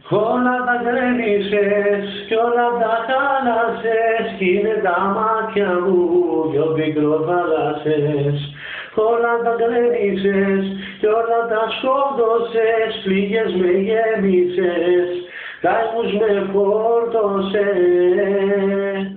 Όλα τα γκρέμισες κι όλα τα χάλασες κι είναι τα μάτια μου δυο πικροφάλασσες. Όλα τα γκρέμισες κι όλα τα σκότωσες, πληγές με γέμισες, καημούς με φόρτωσες.